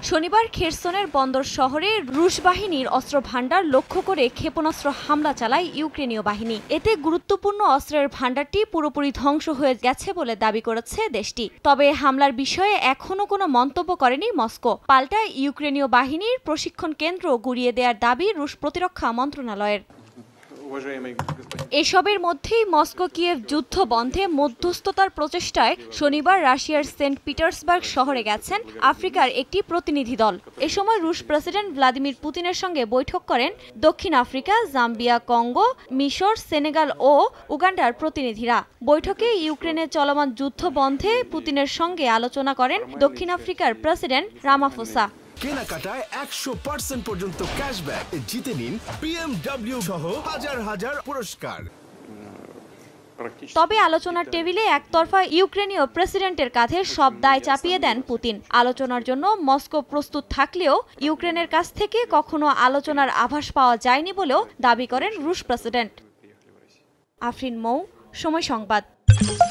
শনিবার খেরসনের বন্দর শহরে রুশ বাহিনীর অস্ত্র ভান্ডার লক্ষ্য করে ক্ষেপণাস্ত্র হামলা চালায় ইউক্রেনীয় বাহিনী। এতে গুরুত্বপূর্ণ অস্ত্রের ভান্ডারটি পুরোপুরি ধ্বংস হয়ে গেছে বলে দাবি করেছে দেশটি। তবে হামলার বিষয়ে এখনও কোনো মন্তব্য করেনি মস্কো। পাল্টা ইউক্রেনীয় বাহিনীর প্রশিক্ষণ কেন্দ্র গুড়িয়ে দেওয়ার দাবি রুশ প্রতিরক্ষা মন্ত্রণালয়ের। এসবের মধ্যেই মস্কো কিয়েভ যুদ্ধ বন্ধে মধ্যস্থতার প্রচেষ্টায় শনিবার রাশিয়ার সেন্ট পিটার্সবার্গ শহরে গেছেন আফ্রিকার একটি প্রতিনিধি দল। এ সময় রুশ প্রেসিডেন্ট ভ্লাদিমির পুতিনের সঙ্গে বৈঠক করেন দক্ষিণ আফ্রিকা, জাম্বিয়া, কঙ্গো, মিশর, সেনেগাল ও উগান্ডার প্রতিনিধিরা। বৈঠকে ইউক্রেনের চলমান যুদ্ধ বন্ধে পুতিনের সঙ্গে আলোচনা করেন দক্ষিণ আফ্রিকার প্রেসিডেন্ট রামাফোসা। কেনাকাটায় 100% পর্যন্ত ক্যাশব্যাক জিতে নিন BMW সহ হাজার হাজার পুরস্কার। তবে আলোচনার টেবিলে একতরফা ইউক্রেনীয় প্রেসিডেন্টের কাঁধে সব দায় চাপিয়ে দেন পুতিন। আলোচনার জন্য মস্কো প্রস্তুত থাকলেও ইউক্রেনের কাছ থেকে কখনো আলোচনার আভাস পাওয়া যায়নি বলেও দাবি করেন রুশ প্রেসিডেন্ট। আফরিন মৌ, সময় সংবাদ।